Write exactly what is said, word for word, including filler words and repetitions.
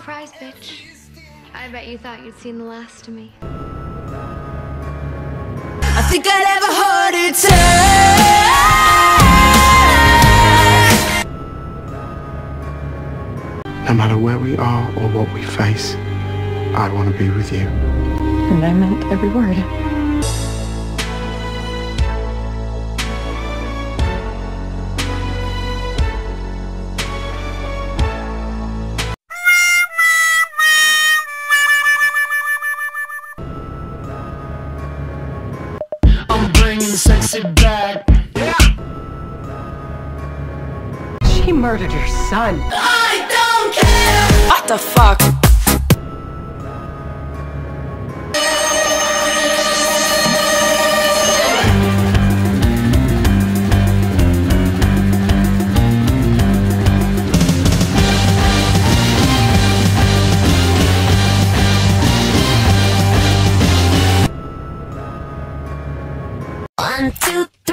Surprise, bitch. I bet you thought you'd seen the last of me. I think I'd have a heart attack. No matter where we are or what we face, I want to be with you. And I meant every word. I'm bringing sexy back. Yeah. She murdered your son. I don't care. What the fuck? One, two, three.